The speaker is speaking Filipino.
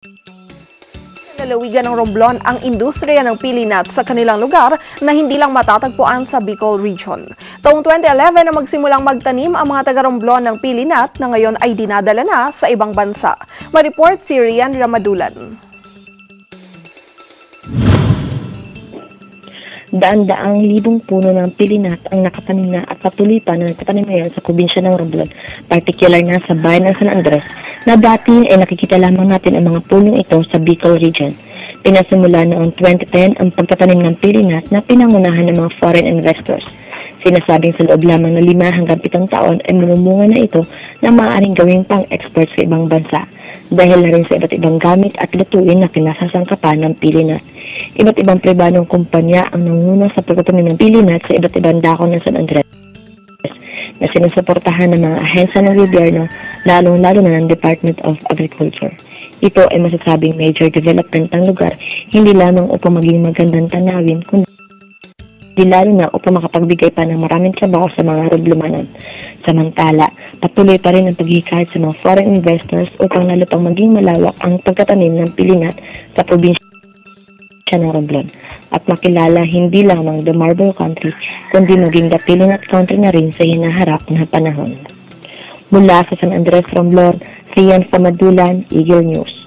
Lalawigan ng Romblon ang industriya ng pili nuts sa kanilang lugar na hindi lang matatagpuan sa Bicol Region. Taong 2011 na magsimulang magtanim ang mga taga Romblon ng pili nut na ngayon ay dinadala na sa ibang bansa. Ma-report si Rian Ramadulan. Daan-daang libong puno ng pili nut ang nakatanim na at patuloy pa na nagtatanim ngayon sa probinsya ng Romblon, particular na sa bayan ng San Andres, na dati ay nakikita lamang natin ang mga punong ito sa Bicol Region. Pinasimula noong 2010 ang pagtatanim ng pili nut na pinangunahan ng mga foreign investors. Sinasabing sa loob lamang ng 5 hanggang 7 taon ay mamumunga na ito na maaaring gawing pang-export sa ibang bansa dahil na rin sa iba't ibang gamit at lutuin na pinasasangkapan ng pili nut. Iba't ibang pribadong kumpanya ang nanguna sa pagtatanim ng pili nut sa iba't ibang dako ng San Andres na sinusuportahan ng mga ahensya ng gobyerno, lalong-lalo na ng Department of Agriculture. Ito ay masasabing major development ng lugar, hindi lamang upang maging magandang tanawin, kundi lalo na upang makapagbigay pa ng maraming trabaho sa mga Roblomanon. Samantala, patuloy pa rin ang paghihikayat sa mga foreign investors upang lalo pang maging malawak ang pagtatanim ng pili nut sa probinsya ng Romblon at makilala hindi lamang the Marble Country kundi maging the pili nut country na rin sa hinaharap na panahon. Mula sa San Andres, Romblon, Rian Ramadulan, Eagle News.